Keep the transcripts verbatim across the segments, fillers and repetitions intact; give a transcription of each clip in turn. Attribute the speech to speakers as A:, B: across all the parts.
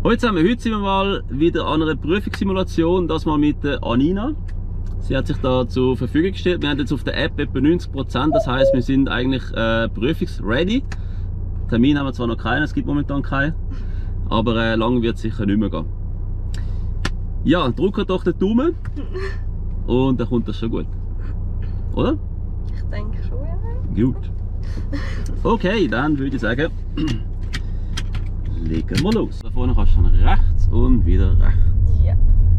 A: Hallo zusammen, heute sind wir mal wieder an einer Prüfungssimulation, das mal mit der Anina. Sie hat sich da zur Verfügung gestellt. Wir haben jetzt auf der App etwa neunzig Prozent, das heisst, wir sind eigentlich äh, prüfungsready. Termin haben wir zwar noch keinen, es gibt momentan keinen, aber äh, lang wird es sicher nicht mehr gehen. Ja, drückt doch den Daumen und dann kommt das schon gut. Oder?
B: Ich denke schon, ja.
A: Gut. Okay, dann würde ich sagen, legen wir los. Da vorne kannst du dann rechts und wieder rechts.
B: Ja.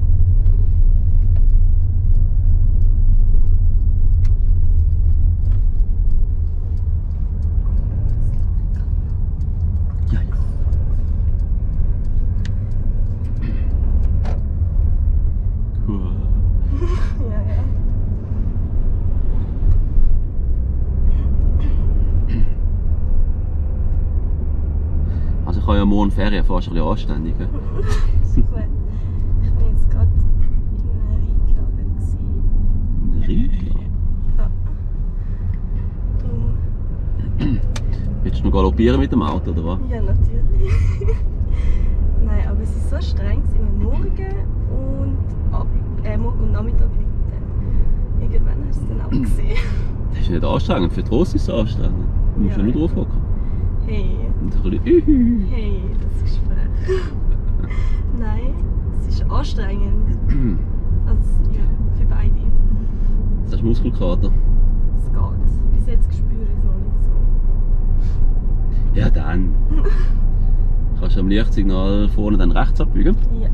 A: Ja, ja.
B: Ja, ja.
A: Also ich habe ja morgen Ferien, fast ein bisschen anständig. He?
B: Gut. Ich bin jetzt gerade in einer Reitlage gewesen.
A: Eine Reitlage?
B: Ja. Darum.
A: Willst du noch galoppieren mit dem Auto, oder was?
B: Ja, natürlich. Nein, aber es ist so streng im Morgen und Abend, äh, Morgen und Nachmittag reiten. Irgendwann hast du es dann auch gesehen.
A: Das ist nicht anstrengend, für die Hose ist es anstrengend. Du musst ja
B: Ja.
A: nur drauf hocken.
B: Hey.
A: Und ein bisschen
B: Hey, das ist frech. Nein, es ist anstrengend. Also, ja, für beide.
A: Das ist Muskelkater.
B: Es geht. Bis jetzt spüre ich es noch nicht so.
A: Ja, dann. Kannst du am Lichtsignal vorne dann rechts abbiegen?
B: Ja.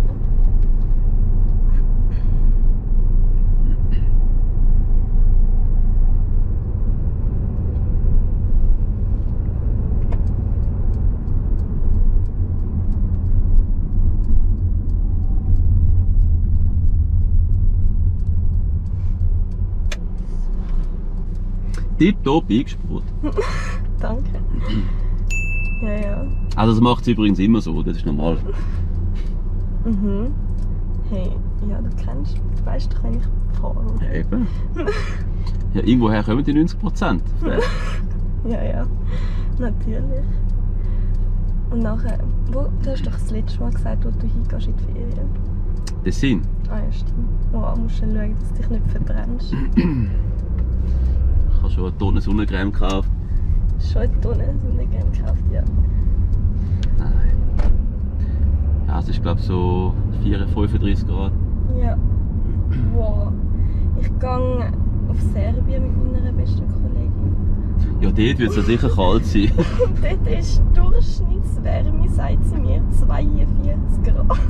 A: Tipptopp eingespurt.
B: Danke. Ja, ja.
A: Also das macht es übrigens immer so, das ist normal.
B: Mhm. Hey, ja, du kennst, du weißt doch, wenn ich fahre.
A: Ja, eben. Ja, irgendwoher kommen die neunzig Prozent.
B: Ja, ja, natürlich. Und nachher, wo, du hast doch das letzte Mal gesagt, wo du hingehst in die Ferien.
A: Tessin.
B: Ah ja, stimmt. Oh, musst du schauen, dass du dich nicht verbrennst.
A: Ich habe schon eine Tonne Sonnencreme gekauft.
B: Schon eine Tonne Sonnencreme gekauft, ja.
A: Nein. Ja, es ist glaube ich so vierunddreißig, fünfunddreißig Grad.
B: Ja. Wow. Ich gehe auf Serbien mit meiner besten Kollegin.
A: Ja, dort wird es ja sicher kalt sein.
B: Und dort ist Durchschnittswärme, sagt sie mir, zweiundvierzig Grad.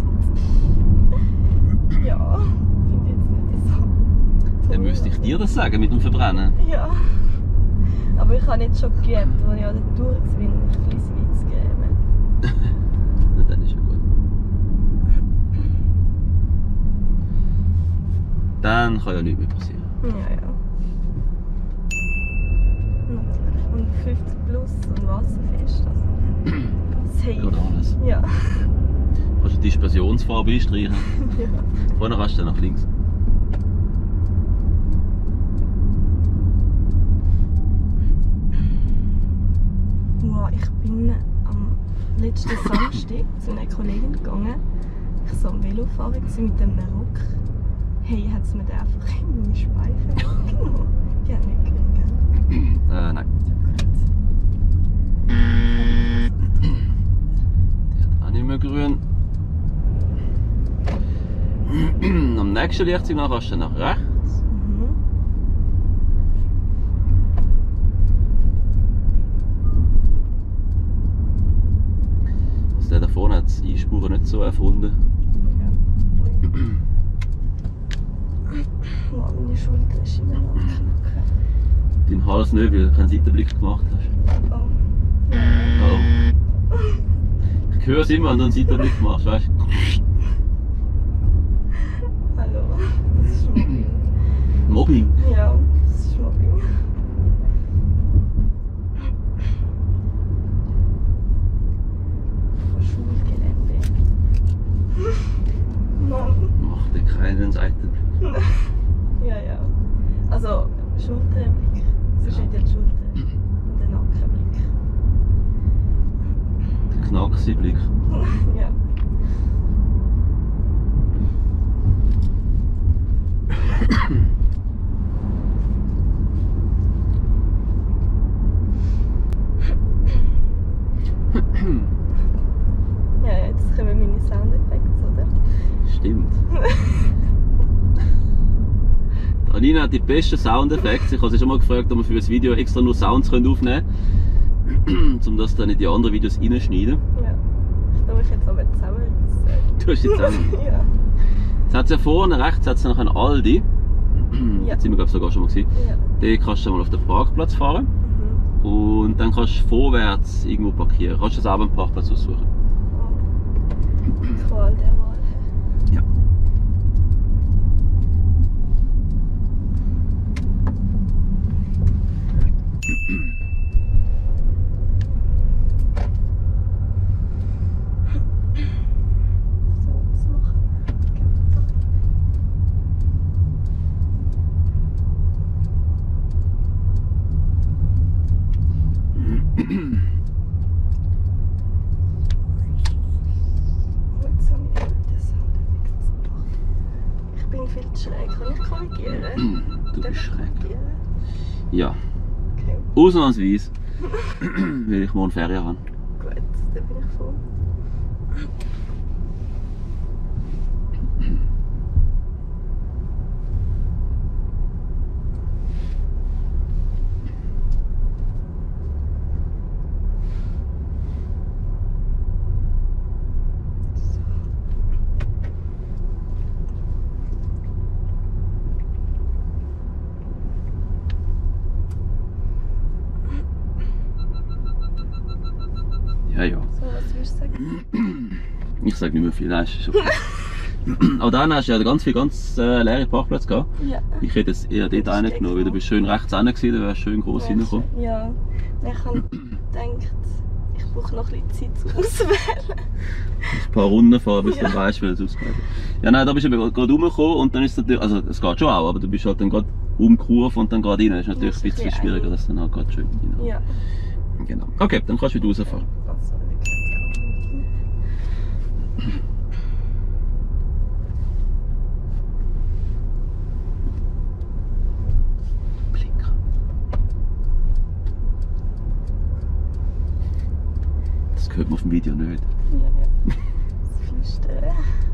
B: Ja, finde ich jetzt nicht so.
A: Dann müsste ich dir das sagen mit dem Verbrennen.
B: Ja. Aber ich habe jetzt schon geübt, als ich an der Tour war, mich ein bisschen Witz geben.
A: Na, dann ist ja gut. Dann kann ja nichts mehr passieren.
B: Ja, ja. Natürlich. Und fünfzig plus und wasserfest. Also. Safe.
A: Geht alles.
B: Ja.
A: Kannst du die Dispersionsfarbe einstreichen?
B: Ja.
A: Vorne kannst du dann nach links.
B: Wow, ich bin am letzten Samstag zu einer Kollegin gegangen. Ich war am Velofahren mit dem Rock. Hey, hat sie mir den einfach in meine Speicher genommen? Die hat nicht gerührt, gell?
A: Äh, nein. Die hat auch nicht mehr grün. Am nächsten Lichtsignal kannst du dann nach rechts.
B: Mhm.
A: Also der da vorne hat das Einspuren nicht so erfunden.
B: Ja. Wow, meine Schulter ist immer noch knacken.
A: Dein Hals nicht, weil du keinen Seitenblick gemacht hast.
B: Oh.
A: Oh. Ich höre es immer, wenn du einen Seitenblick machst, weißt du?
B: Hallo, das ist Mobbing.
A: Mobbing?
B: Ja, das ist Mobbing. Von Schulgelände. Mann.
A: Mach dir keinen Seitenblick.
B: Ja, ja. Also, Schulterblick. Das ist wieder die Schulter. Und der Nackenblick.
A: Der Knacksi-Blick.
B: Ja. neue Soundeffekte, oder?
A: Stimmt. Die Anina hat die besten Soundeffekte. Ich habe sie schon mal gefragt, ob wir für das Video extra nur Sounds aufnehmen können, um das dann in die anderen Videos reinschneiden.
B: Ja. Ich darf mich jetzt aber zusammenreißen.
A: Du hast jetzt zusammen.
B: Ja.
A: Jetzt hat es ja vorne rechts hat's noch einen Aldi.
B: Ja.
A: Da sind wir glaube ich sogar schon mal gewesen.
B: Ja.
A: Den kannst du mal auf den Parkplatz fahren.
B: Mhm.
A: Und dann kannst du vorwärts irgendwo parkieren. Kannst du selber einen Parkplatz aussuchen.
B: Oh. Qual der Wahl.
A: Ja.
B: So, was machen wir? Oh, jetzt habe ich den Soundeffekt gemacht. Ich bin viel zu schräg. Kann ich korrigieren?
A: Du
B: Darf
A: bist
B: ich
A: schräg.
B: korrigieren?
A: Ja.
B: Okay,
A: Ausnahmsweise. Weil ich morgen Ferien habe.
B: gut, dann bin ich froh.
A: Ja, ja.
B: So, was würdest du sagen?
A: Ich sage nicht mehr viel. Nein, ist okay. Aber dann hast du ja ganz viel ganz äh, leere Parkplätze gehabt.
B: Ja.
A: Ich hätte jetzt eher dort
B: Das ist
A: reingenommen, weil du bist schön rechts rein gewesen, da wärst du schön groß reingekommen.
B: Ja, ich habe gedacht, ich brauche noch ein bisschen Zeit zum Auswählen.
A: Ein paar Runden fahren, bis
B: Ja.
A: du weißt, wie du es ausgeht. Ja, nein, da bist du eben gerade rumgekommen und dann ist es natürlich, also es geht schon auch, aber du bist halt dann gerade um die Kurve und dann gerade rein. Das ist natürlich
B: Das
A: ein
B: ist
A: bisschen
B: ein bisschen
A: schwieriger,
B: eng.
A: dass du dann halt gerade schön rein.
B: Ja.
A: Genau. Okay, dann kannst du wieder rausfahren.
B: Also, wir können jetzt gar nicht rein.
A: Blinker. Das hört man auf dem Video nicht.
B: Ja, ja. Das Flüstern.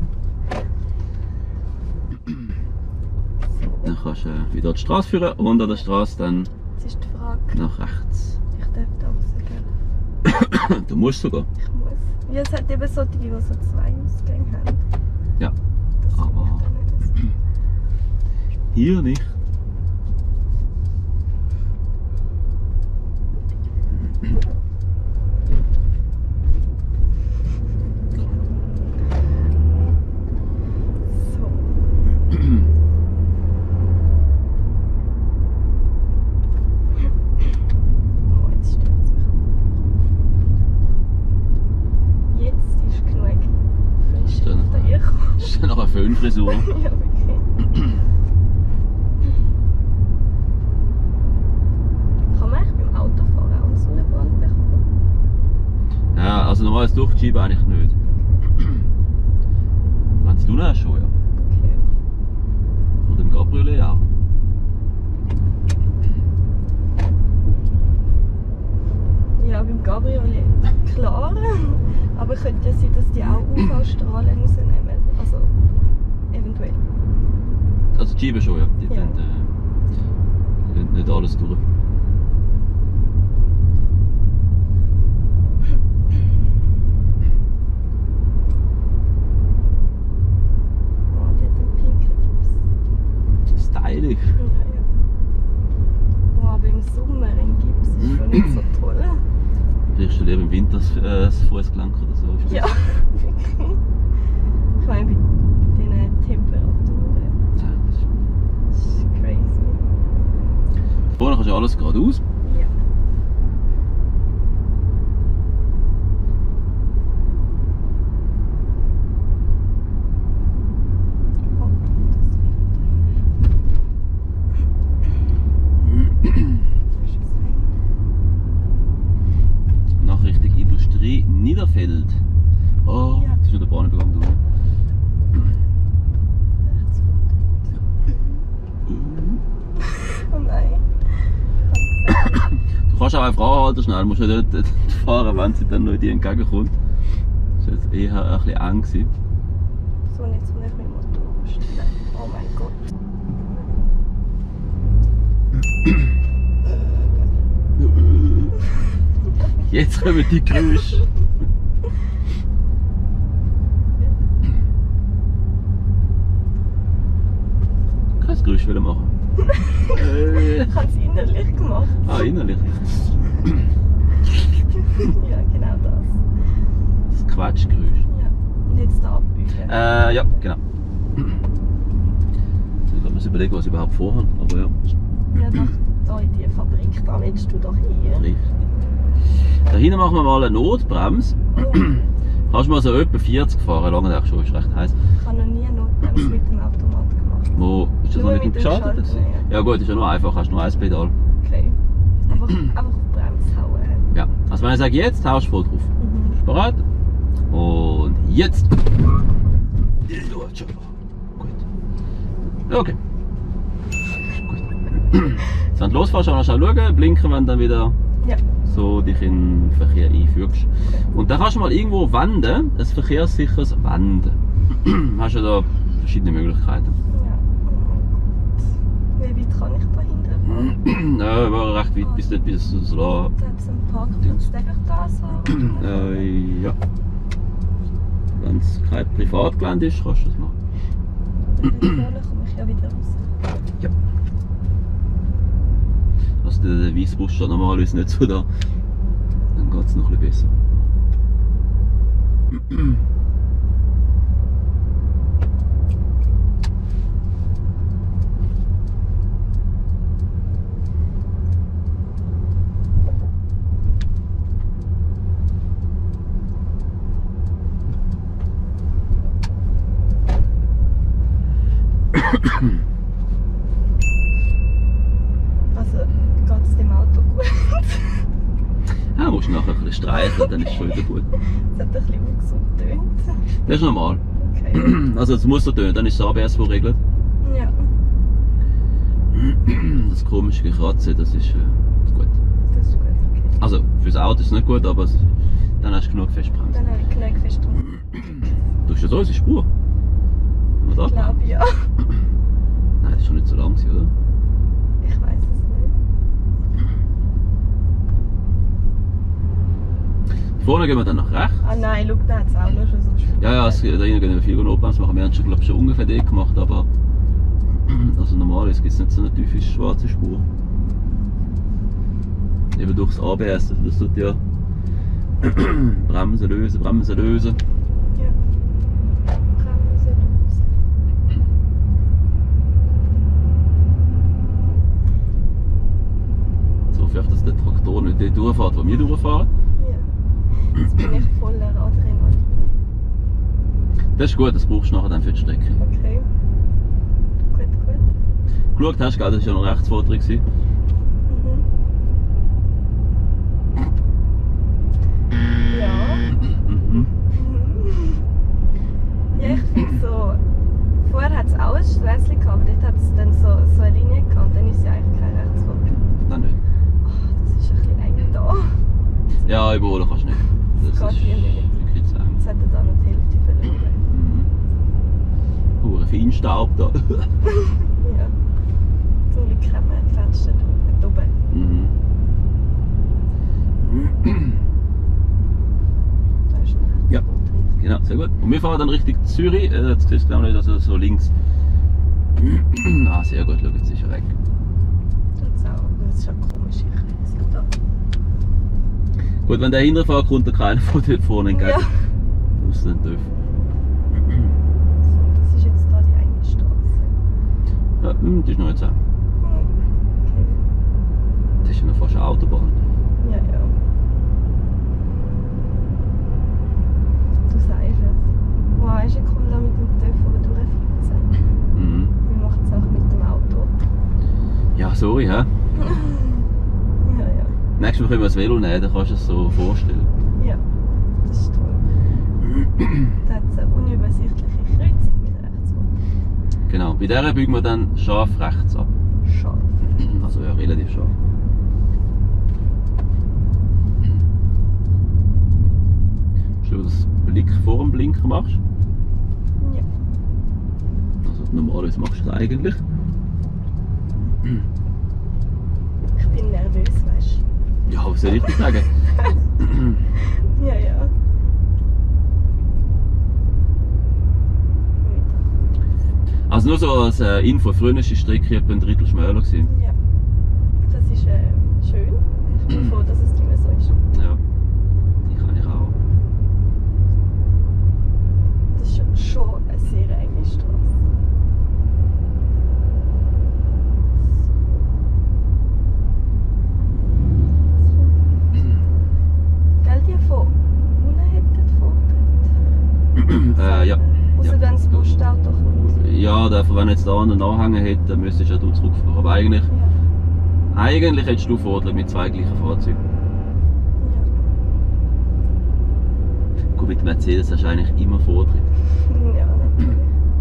B: So,
A: Dann kannst du äh, wieder an die Straße führen und an der Straße dann
B: jetzt ist die Frage,
A: nach rechts.
B: ich darf da raus, gell?
A: Du musst sogar.
B: Ich muss. Ja, es hat eben solche, die so zwei Ausgänge haben.
A: Ja.
B: Das
A: Aber-
B: will ich dann nicht.
A: Hier nicht.
B: So. Oh, jetzt stört es mich. Jetzt ist genug frische
A: Stimmt.
B: Luft reingekommen.
A: Das ist ja noch eine Föhnfrisur.
B: Ja, wirklich. Kann man eigentlich beim Autofahren auch einen Sonnenbrand bekommen?
A: Ja, also normales Durchschieben eigentlich nicht. Wenn es du hast, schon, ja.
B: Okay.
A: Oder im Cabriolet auch.
B: Ja, beim Gabriolet klar. Aber könnte ja sein, dass die auch U V-Strahlen rausnehmen. Also, eventuell.
A: Also die Scheiben schon, ja. Die
B: Ja.
A: tun, äh, nicht- nicht alles durch.
B: Oh, die hat einen pinken Gips.
A: Stylisch.
B: Ja, ja. Oh, aber im Sommer ein Gips ist schon nicht so toll.
A: Riechst du lieber im Winter das, äh, das Fußgelenk oder so?
B: Ja, wirklich. Ich meine, bei diesen Temperaturen.
A: Ja, das ist-
B: Das ist crazy.
A: Vorne kannst du alles geradeaus.
B: Ja. Oh, das ist es weg.
A: Nach Richtung Industrie Niederfeld. Oh,
B: Ja.
A: das ist noch der Bahnübergang da.
B: Rechts Oh nein.
A: Du kannst auch eine Frau halten schnell, du musst ja dort fahren, wenn sie dann noch dir entgegenkommt. Das war jetzt eher ein bisschen eng gewesen.
B: So, und jetzt muss ich mein Motor umstellen. Oh mein Gott.
A: Jetzt kommen die Geräusche. Kein Geräusch will machen.
B: Ich habe es innerlich gemacht.
A: Ah, innerlich.
B: Ja, genau das.
A: Das Quatschgeräusch.
B: Ja. Und jetzt da abbiegen.
A: Äh, ja, genau. Ich muss mir überlegen, was ich überhaupt vorhabe, aber ja.
B: Ja, doch, da in die Fabrik, da willst du doch hier.
A: Richtig. Da hinten machen wir mal eine Notbremse.
B: Oh,
A: Kannst du mal so etwa vierzig fahren, lange eigentlich schon, ist recht heiß.
B: ich habe noch nie eine Notbremse mit dem Automat gemacht.
A: Wo? Ist das
B: Nur
A: noch nicht
B: mit dem
A: geschadet?
B: Schalter, ja.
A: Ja gut, ist ja nur einfach, hast nur ein Pedal.
B: Okay. Einfach, einfach auf die Bremse hauen.
A: Ja. Also wenn ich sage jetzt, haust du voll drauf.
B: Mhm.
A: Bist du bereit? Und jetzt! Läuft schon. Gut. Okay. Gut. Jetzt, wenn du losfährst, kannst du auch schauen, blinken, wenn du dann wieder
B: Ja.
A: so dich in den Verkehr einfügst. Und dann kannst du mal irgendwo wenden, ein verkehrssicheres Wenden. Hast du ja da verschiedene Möglichkeiten.
B: Ja. Oh mein Gott. Wie weit kann ich da hinten fahren?
A: Ja, war recht weit bis dort, bis es so.
B: Da hat es einen Parkplatz, darf ich da so?
A: Äh, ja. Wenn es kein Privatgelände ist, kannst du das machen.
B: Und dann vorne komme ich ja wieder raus.
A: Ja. Also der, der Weissbus steht normalerweise nicht so da. Dann geht es noch ein bisschen besser.
B: Also, geht es dem Auto gut?
A: Ja, musst du nachher ein bisschen streicheln, dann ist es schon wieder gut.
B: Es hat ein bisschen ungesund getönt.
A: Das ist normal.
B: Okay.
A: Also es muss so tönen, dann ist das A B S, das regelt.
B: Ja,
A: Das komische Kratzen, das ist äh, gut.
B: das ist gut, okay.
A: Also fürs Auto ist es nicht gut, aber es, dann hast du genug Festbremse.
B: Dann habe ich genug fest drauf.
A: Du hast ja so unsere Spur. Was
B: Ich glaube ja.
A: Nein, das ist schon nicht so lang, gewesen, oder?
B: Ich weiß es nicht.
A: Vorne gehen wir dann nach rechts.
B: Ah nein, schau, da hat es auch noch schon so Spur.
A: Ja, ja, es, da hinten gehen wir viel Notbremse machen. Wir haben schon, glaub, schon ungefähr die gemacht, aber also normalerweise gibt es nicht so eine tiefe schwarze Spur. Eben durchs A B S, das tut ja Bremsen lösen, Bremsen lösen.
B: Ja. Bremse lösen.
A: So vielleicht, dass der Traktor nicht dort durchfährt, wo wir durchfahren.
B: Ja. Jetzt bin ich voller Adrenalin.
A: Das ist gut, das brauchst du nachher dann für die Strecke.
B: Okay. Gut, gut.
A: Geschaut hast du, gell, das war ja noch Rechtsvortritt.
B: Mhm. Ja.
A: Mhm.
B: Ja, ich finde so. Vorher hat es auch ein Sträßchen gehabt, aber dort hat es dann so, so eine Linie gehabt und dann ist ja eigentlich kein Rechtsvortritt.
A: Nein, nicht.
B: Oh, das ist ein bisschen eng da.
A: Ja, überholen kannst du nicht.
B: Das geht
A: ist
B: hier nicht.
A: wirklich zu eng.
B: Jetzt hat er da noch die Hälfte verloren.
A: Mhm. Oh, ein Feinstaub da.
B: Ja. Zum Glück haben wir die Fenster da oben.
A: Mhm.
B: Da ist noch
A: Ja. Genau, sehr gut. Und wir fahren dann Richtung Zürich. Äh, Jetzt siehst du glaube ich, also so links. Ah, sehr gut, schau, jetzt ist er weg.
B: Das ist auch, das ist ja komisch, ich sehe da.
A: Gut, wenn der hinterfährt, kommt der keiner von dort vorne entgegen.
B: Ja.
A: Muss dann dürfen.
B: So, das ist jetzt da die eine Straße.
A: Ja, hm, das ist noch nicht so.
B: Hm, okay.
A: Das ist ja noch fast eine Autobahn.
B: Ja, ja. Du sagst es. Wow, ist ja cool da mit dem Töff oben durchflitzen.
A: Mhm.
B: Wir machen es auch mit dem Auto.
A: Ja, sorry, hä?
B: Ja, ja.
A: Nächstes Mal können wir das Velo nehmen, dann kannst du es so vorstellen.
B: Ja, das ist toll. Da hat es eine unübersichtliche Kreuzung mit Rechtsvortritt.
A: Genau, bei dieser biegen wir dann scharf rechts ab.
B: Scharf.
A: Also ja, relativ scharf. du das Blick vor dem Blinker machst.
B: Ja.
A: Also normalerweise machst du das eigentlich.
B: Ich bin nervös, weißt du?
A: Ja, was soll ich dir sagen?
B: Ja, ja.
A: Also nur so als äh, Info, früher war die Strecke etwa ein Drittel schmäler gewesen.
B: Ja. Das ist äh, schön. Ich bin froh, dass es nicht mehr so ist.
A: Ja, die kann ich auch.
B: Das ist schon eine sehr enge Straße. Gell, die von unten hätten Vortritt?
A: Äh, ja.
B: Außer
A: Ja.
B: wenn das Postauto kommt.
A: Ja, dafür, wenn jetzt da einen Anhänger hätte, dann müsstest ja du zurückfahren. Aber eigentlich,
B: Ja.
A: eigentlich hättest du Vorteil mit zwei gleichen Fahrzeugen. Gut, mit Mercedes hast du eigentlich immer Vortritt.
B: Ja. Ja, natürlich.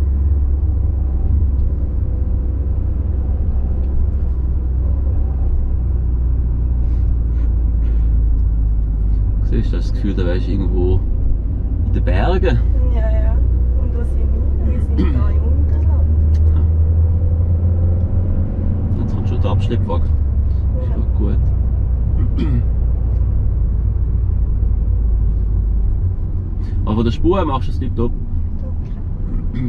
A: Du siehst, du hast das Gefühl, da wärst du irgendwo in den Bergen.
B: Ja, ja. Und wo sind wir? Wir sind hier im Unterland.
A: Jetzt kommt schon der Abschleppwagen. Ist
B: Ja.
A: ja gut. Aber von der Spur machst du es tiptop.
B: Okay.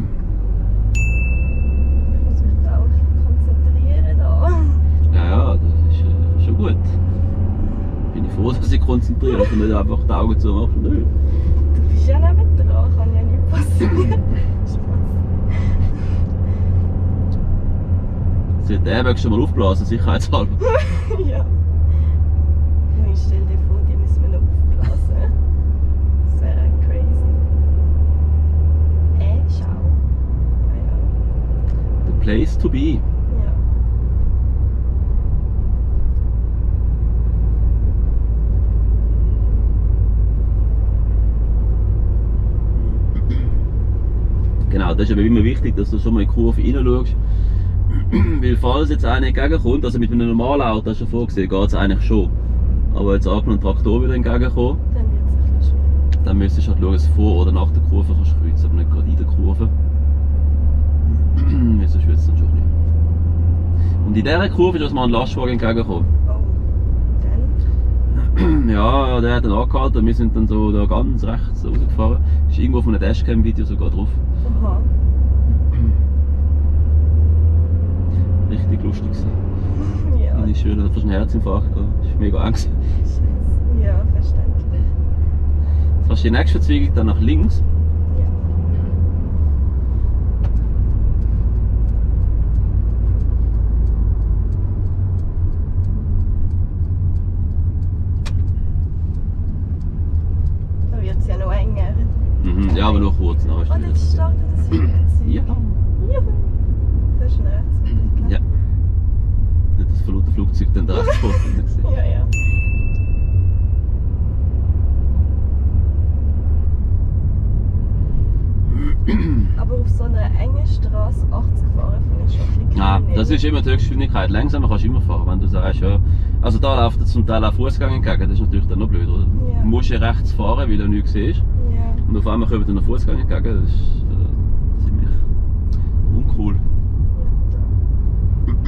B: Ich muss mich da auch konzentrieren. Da.
A: Ja, ja, das ist äh, schon gut. Bin ich froh, dass ich konzentriere und nicht einfach die Augen zu machen. Nö.
B: Du bist ja neben dran, kann ja nicht passieren. Spaß.
A: Sie hat den Airbag schon mal aufgeblasen, sicherheitshalber.
B: Ja. Nein, stell dir vor, die müssen wir noch aufblasen. Das wäre crazy. Äh, schau. Ja, ja.
A: The place to be.
B: Ja.
A: Genau, das ist aber immer wichtig, dass du schon mal in die Kurve rein schaust. Weil falls jetzt einer entgegenkommt, also mit einem normalen Auto, hast du schon vorgesehen, geht es eigentlich schon. Aber jetzt angenommen ein Traktor wieder entgegenkommt,
B: Dann wird es ein bisschen schwierig.
A: dann müsstest du halt schauen, dass du vor oder nach der Kurve kannst kreuzen, aber nicht gerade in der Kurve. Weil sonst wird es dann schon nicht. Und in dieser Kurve ist uns mal ein Lastwagen entgegengekommen.
B: Oh. Dann?
A: Ja, der hat dann angehalten und wir sind dann so da ganz rechts rausgefahren. Ist irgendwo auf einem Dashcam-Video sogar drauf.
B: Aha.
A: Richtig lustig gewesen.
B: Ja.
A: Meine Schüler hat fast einen Herzinfarkt gehabt. Das war mega eng gewesen.
B: Scheiße. Ja, verständlich.
A: Jetzt hast du die nächste Verzweigung dann nach links.
B: Ja. Da wird es ja noch enger.
A: Mhm. Ja, aber nur kurz. Dann hast du
B: Und
A: wieder-
B: jetzt startet das Flugzeug.
A: Ja.
B: Juhu. Das ist ein Rechtsblick.
A: Ja. Nicht das verlaute Flugzeug dann da rechts vor dir gesehen.
B: Ja, ja. Aber auf so einer engen Straße achtzig fahren finde ich schon ein bisschen
A: Ja,
B: kriminell.
A: das ist immer die Höchstgeschwindigkeit. Langsamer kannst du immer fahren, wenn du sagst, ja. Also da läuft jetzt zum Teil auch Fußgänger entgegen, das ist natürlich dann noch blöd, oder?
B: Ja.
A: Du musst ja rechts fahren, weil du nichts siehst.
B: Ja.
A: Und auf einmal kommt dann ein Fußgänger entgegen, das ist äh, ziemlich uncool.
B: Ja, da.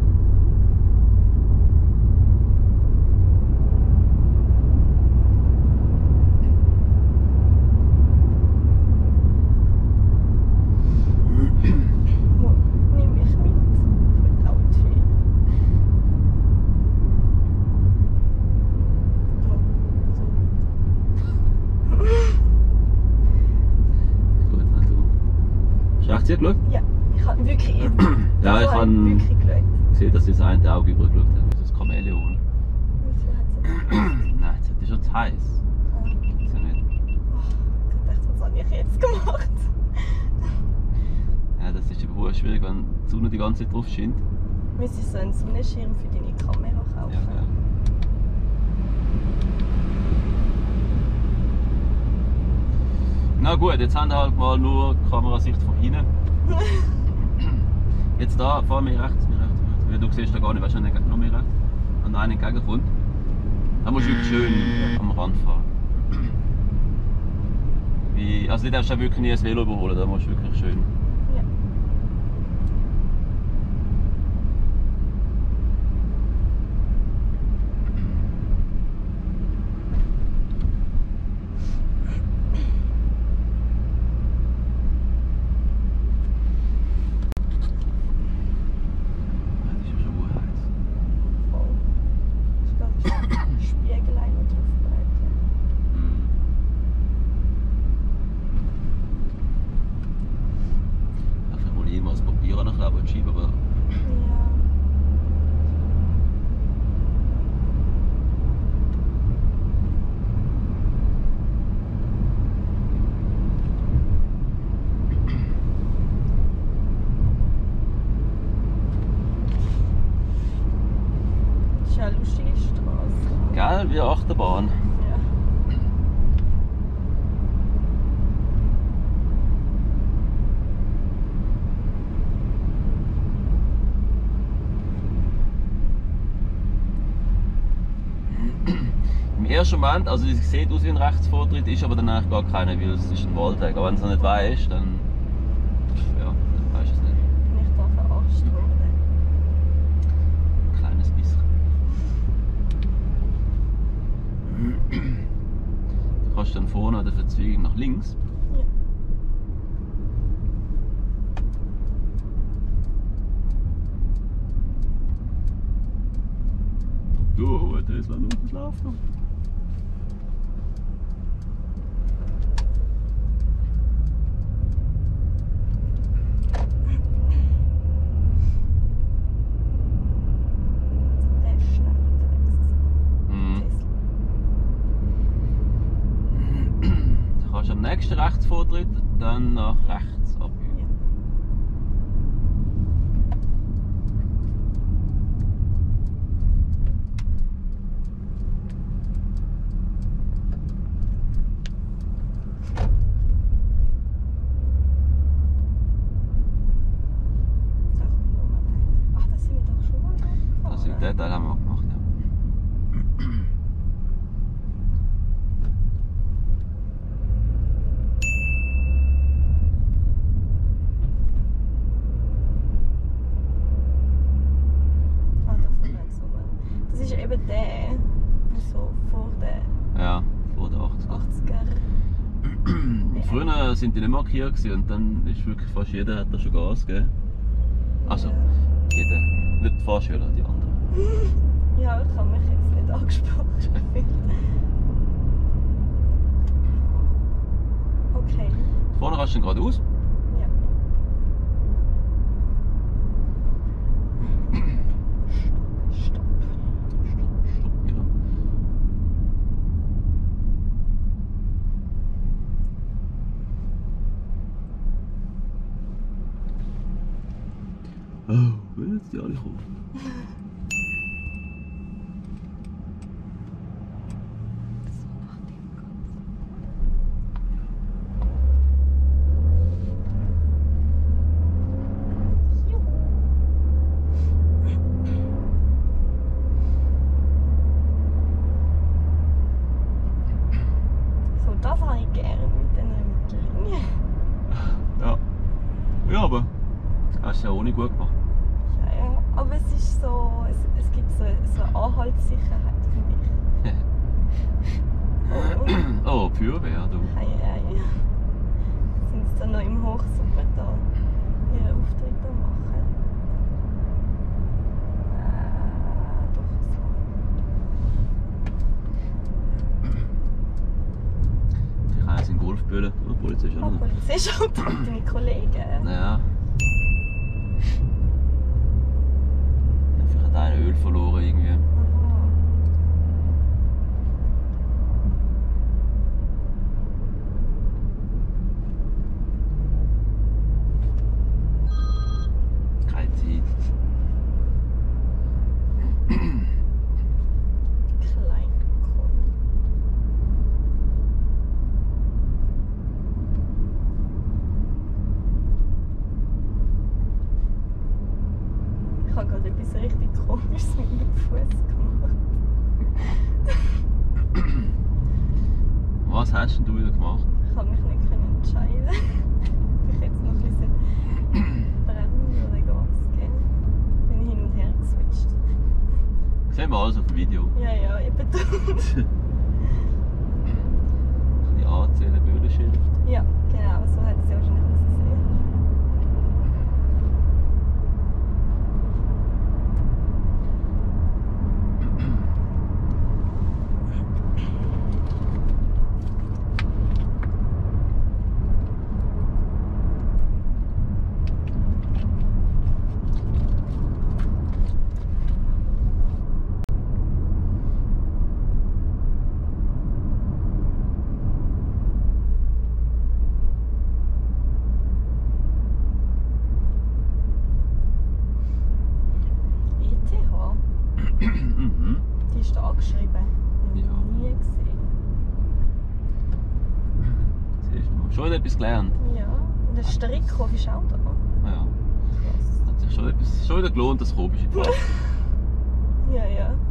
B: Mo, nimm mich mit. Ich will auch die Ferien. Oh, so.
A: Gut, wenn du. Hast du rechts hier geschaut?
B: Ja, ich habe wirklich
A: Ja,
B: so
A: ich habe
B: wirklich geschaut.
A: gesehen, dass sie das eine Auge übergeschaut hat, wie das Chamäleon.
B: Wieso hat sie das?
A: Nein, jetzt ist schon zu heiß.
B: Ah,
A: Ist ja nicht.
B: ich dachte, was habe ich jetzt gemacht?
A: Ja, das ist aber schwierig, wenn die Sonne die ganze Zeit drauf scheint.
B: Müsstest du so einen Sonnenschirm für deine Kamera kaufen?
A: Ja, ja. Na gut, jetzt haben wir halt mal nur die Kamerasicht von hinten. Jetzt da, fahr mir rechts, mir rechts, mir rechts. Weil du siehst da gar nicht, weißt du, wenn noch mehr rechts an einen entgegenkommt. Da musst du wirklich schön am Rand fahren. Wie, also du darfst auch wirklich nie ein Velo überholen, da musst du wirklich schön.
B: Ja.
A: Das ist ja schon urheiß.
B: Voll. Ich glaube, das ist ein Spiegelein noch drauf breiten.
A: Mhm. Ja, vielleicht mal ich mal das Papier ankleben und schieben, aber
B: Ja. Das ist ja eine lustige Straße.
A: geil, wie Achterbahn.
B: Ja.
A: Im ersten Moment, also es sieht aus wie ein Rechtsvortritt, ist aber dann eigentlich gar keiner, weil es ist ein Waldweg. Aber wenn du es noch nicht weißt, dann, ja, dann weißt du es nicht.
B: Bin ich da verarscht worden?
A: Ein kleines bisschen. Du kannst dann vorne an der Verzweigung nach links.
B: Ja.
A: Du, Tesla, nur geschlafen.
B: Der ist schnell unterwegs.
A: Mhm.
B: Tesla.
A: Du kannst am nächsten Rechtsvortritt dann nach rechts abbiegen.
B: Ja. Da kommt noch mal einer. Ach, da sind wir doch schon mal gefahren.
A: Also den Teil haben wir gemacht, ja.
B: Ah, da vorne so mal. Das ist eben der, der so vor den
A: Ja, vor der achtziger.
B: achtziger.
A: Früher sind die nicht markiert gewesen und dann ist wirklich fast jeder hat da schon Gas gegeben. Also,
B: Ja.
A: jeder. Nicht die Fahrschüler, die anderen.
B: Ja, ich habe mich jetzt nicht angesprochen gefühlt. Okay.
A: Vorne kannst du dann geradeaus.
B: Ja. Stopp.
A: Stopp, stopp, ja. Oh, wenn jetzt die alle kommen.
B: So nach dem Ganzen. Juhu. So, das habe ich gerne mit den Mittellinien.
A: Ja. Ja, aber hast du ja ohne gut gemacht.
B: Ja, ja. Aber es ist so, es, es gibt so, so eine Anhaltssicherheit für mich. Oh,
A: Oh, Feuerwehr, du.
B: Hei, hei. Sind sie dann noch im Hochsommer da ihre Auftritte am machen? Äh, doch, es läuft.
A: Vielleicht einer sind Golfböllen. Oh, die Polizei ist auch
B: Ah,
A: noch.
B: Polizeischalter und deine Kollegen.
A: Ja. Vielleicht hat einer Öl verloren irgendwie.
B: Aha.
A: Keine Zeit.
B: Kleinkorn. Ich habe gerade etwas richtig Komisches mit meinem Fuß gemacht.
A: Was hast denn du wieder gemacht?
B: Ich habe mich nicht können entscheiden. Ich jetzt noch ein bisschen brennen oder Gas geben. Bin hin und her geswitcht.
A: Sehen wir alles auf dem Video.
B: Ja, ja, ich betone.
A: Die anzählen, Böhlenschild.
B: Ja, genau, so hat es ja wahrscheinlich ausgesehen.
A: Mhm.
B: Die ist da angeschrieben.
A: Ja.
B: Nie gesehen.
A: Siehst du, schon etwas gelernt.
B: Ja, und der Strickhof ist auch da.
A: Ja.
B: Krass.
A: Hat sich schon, etwas, schon wieder gelohnt, das komische Platz.
B: Ja, ja.